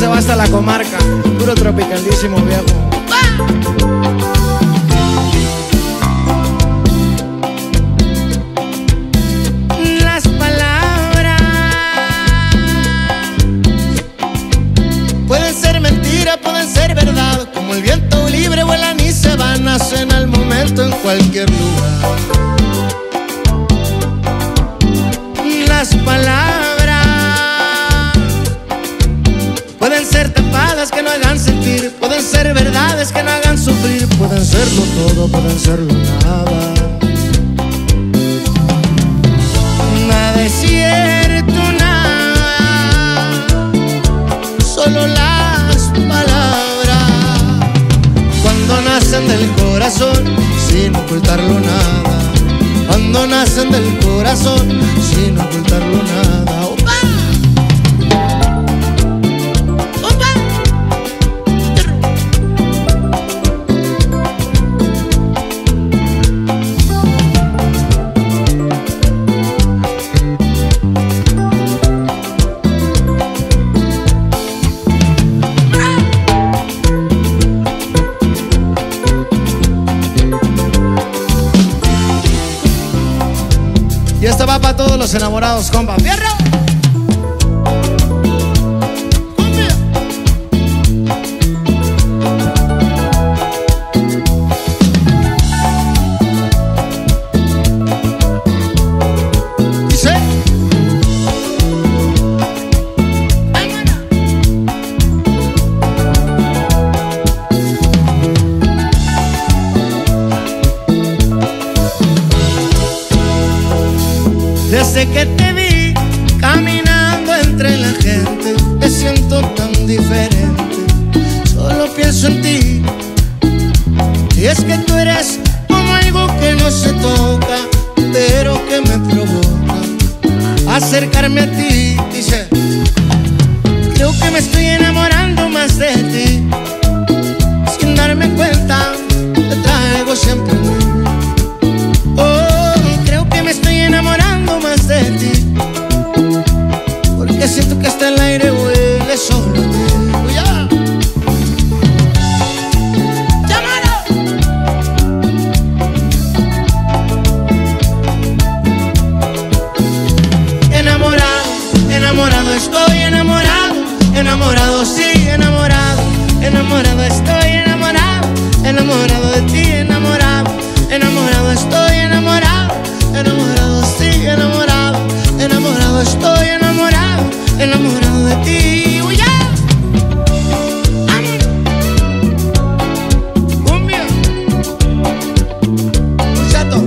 se va hasta la comarca, puro tropicalísimo, viejo. Las palabras pueden ser mentira, pueden ser verdad, como el viento libre vuelan y se van, nacen al momento en cualquier lugar. Las palabras pueden ser tapadas que no hagan sentir, pueden ser verdades que no hagan sufrir, pueden serlo todo, pueden serlo nada. Nada es cierto, nada, solo las palabras. Cuando nacen del corazón, sin ocultarlo nada. Cuando nacen del corazón, sin ocultarlo nada. ¡Opa! ¡Opa! Y esto va para todos los enamorados, compa. ¡Fierro! Dice. Desde que te vi caminando entre la gente, me siento tan diferente. Solo pienso en ti. Y es que tú eres como algo que no se toca, pero que me provoca acercarme a ti. Dice, creo que me estoy enamorando más de ti. Sin darme cuenta, te traigo siempre a mí. Estoy enamorando más de ti, porque siento que hasta el aire huele solo a ti. ¡Ya! ¡Llámalo! Enamorado, enamorado estoy, enamorado, enamorado sí, enamorado, enamorado estoy, enamorado, enamorado de ti, enamorado, enamorado estoy, enamorado. Enamorado, sí, enamorado, enamorado estoy, enamorado, enamorado de ti. ¡Uy, ya! ¡Cumbia! ¡Chato!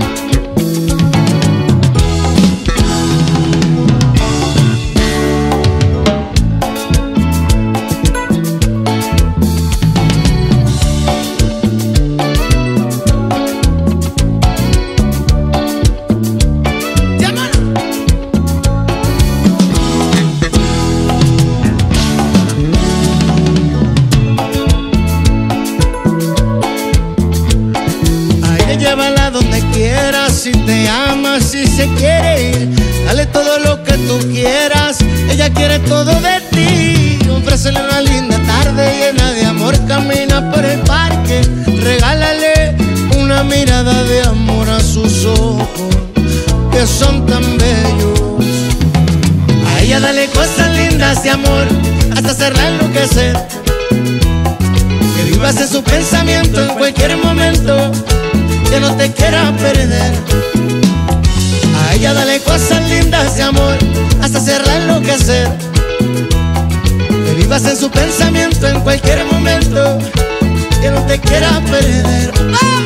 Llévala donde quieras, si te amas, si se quiere ir, dale todo lo que tú quieras, ella quiere todo de ti. Ofrécele una linda tarde llena de amor, camina por el parque, regálale una mirada de amor a sus ojos, que son tan bellos. A ella dale cosas lindas de amor, hasta hacerla enloquecer, que vivas en su pensamiento en cualquier momento, que no te quiera perder. A ella dale cosas lindas de amor, hasta hacerla enloquecer, que vivas en su pensamiento en cualquier momento, que no te quiera perder. ¡Ah!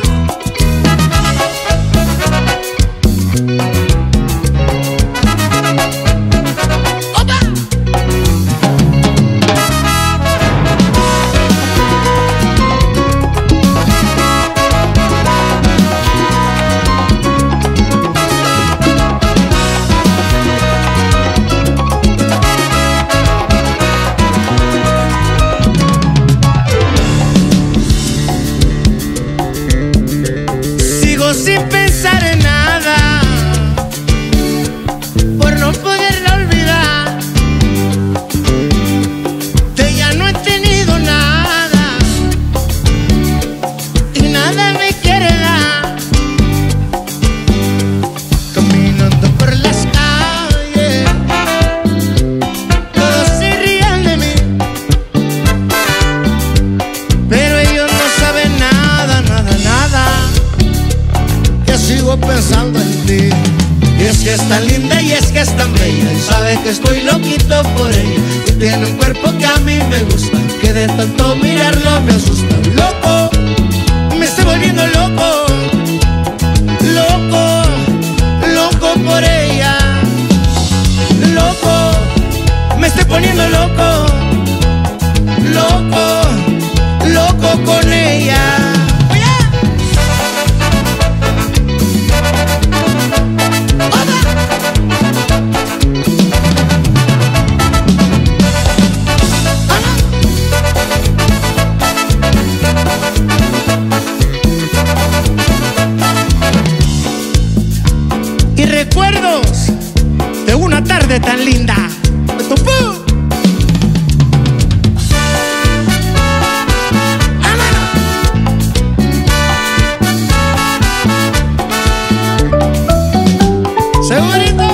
sí. Y es que es tan linda y es que es tan bella, y sabe que estoy loquito por ella. Y tiene un cuerpo que a mí me gusta, que de tanto mirarlo me asusta. Loco, me estoy volviendo loco, loco, loco por ella. Loco, me estoy poniendo loco, loco, loco con ella. Y recuerdos de una tarde tan linda. ¿Segurito?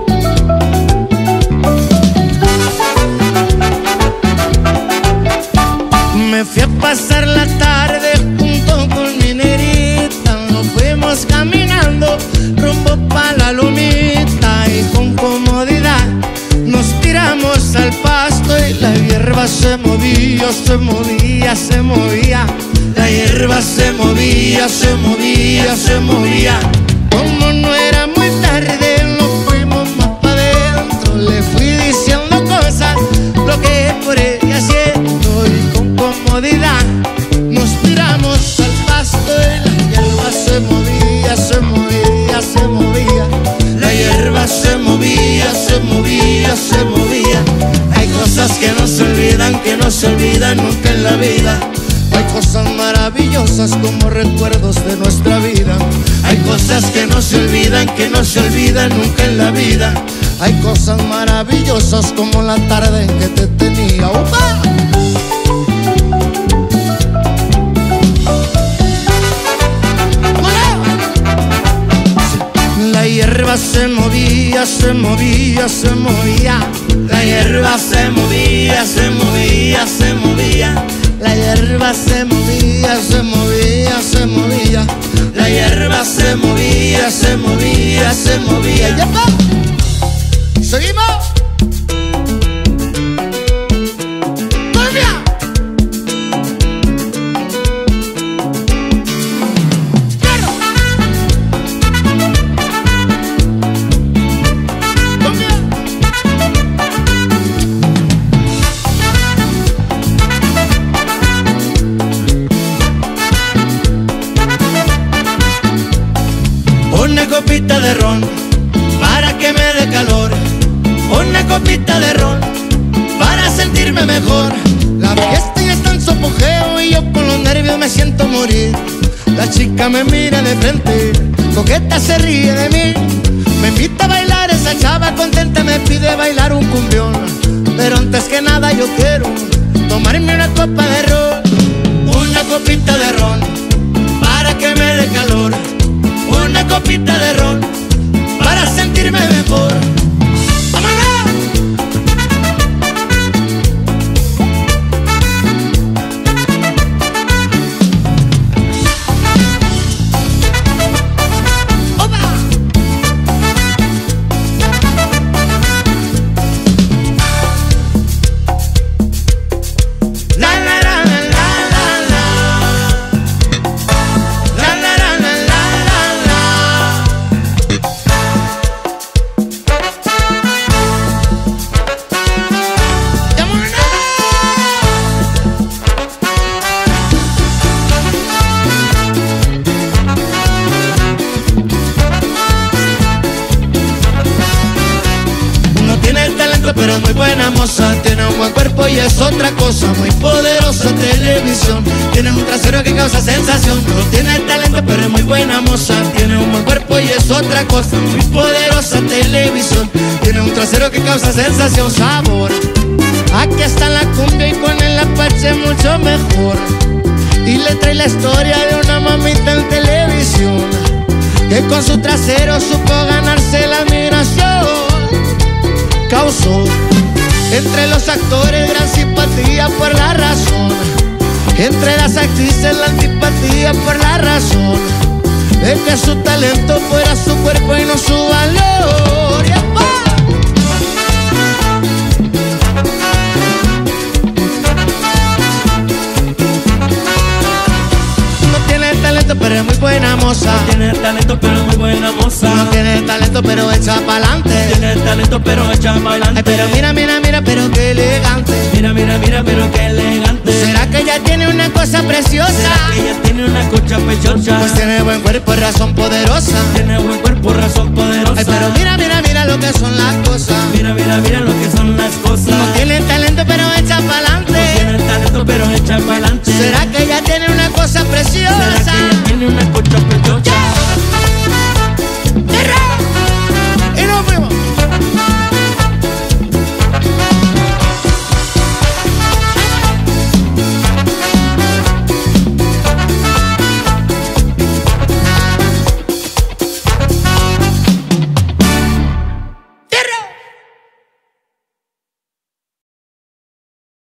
Me fui a pasar la tarde junto con mi negrita. Nos fuimos caminando rumbo pa' la lomita y con comodidad nos tiramos al pasto y la hierba se movía, se movía, se movía. La hierba se movía, se movía, se movía. Como no era muy tarde, nos fuimos más pa' adentro. Le fui diciendo cosas, lo que por ella haciendo y con comodidad nos tiramos al pasto y la hierba se movía, se movía, se movía. La hierba se movía, se movía, se movía. Hay cosas que no se olvidan, que no se olvidan nunca en la vida. Hay cosas maravillosas como recuerdos de nuestra vida. Hay cosas que no se olvidan, que no se olvidan nunca en la vida. Hay cosas maravillosas como la tarde en que te tenía. ¡Upa! La hierba se movía, se movía, se movía. La hierba se movía, se movía, se movía. La hierba se movía, se movía, se movía. La hierba se movía, se movía, se movía. ¡Ya está! ¡Seguimos! ¡Colombia! Una copita de ron para que me dé calor. Una copita de ron para sentirme mejor. La fiesta ya está en su apogeo y yo con los nervios me siento morir. La chica me mira de frente, coqueta se ríe de mí. Me invita a bailar, esa chava contenta me pide bailar un cumbión. Pero antes que nada yo quiero tomarme una copa de ron. Una copita de ron para que me dé calor. Una copita de ron para sentirme mejor. ¡Vámonos! ¡Opa! La la la la la la. La la la la la. Pero es muy buena moza, tiene un buen cuerpo y es otra cosa. Muy poderosa televisión, tiene un trasero que causa sensación. No tiene talento pero es muy buena moza, tiene un buen cuerpo y es otra cosa. Muy poderosa televisión, tiene un trasero que causa sensación. Sabor, aquí está la cumbia y con el apache mucho mejor. Y le trae la historia de una mamita en televisión que con su trasero supo ganarse la admiración. Causó entre los actores gran simpatía por la razón, entre las actrices la antipatía por la razón de que su talento fuera su cuerpo y no talento pero echa pa'lante. Tiene talento pero echa pa'lante. Ay, pero mira, mira, mira, pero qué elegante. Mira, mira, mira, pero qué elegante. ¿Será que ella tiene una cosa preciosa? ¿Será que ella tiene una cocha pechocha? Pues tiene buen cuerpo y razón poderosa. Tiene buen cuerpo, razón poderosa. Ay, pero mira, mira, mira lo que son las cosas. Mira, mira, mira lo que son las cosas. No tiene talento pero echa pa'lante. No tiene talento pero echa pa'lante. ¿Será que ella tiene una cosa preciosa? ¿Será que ella tiene una cocha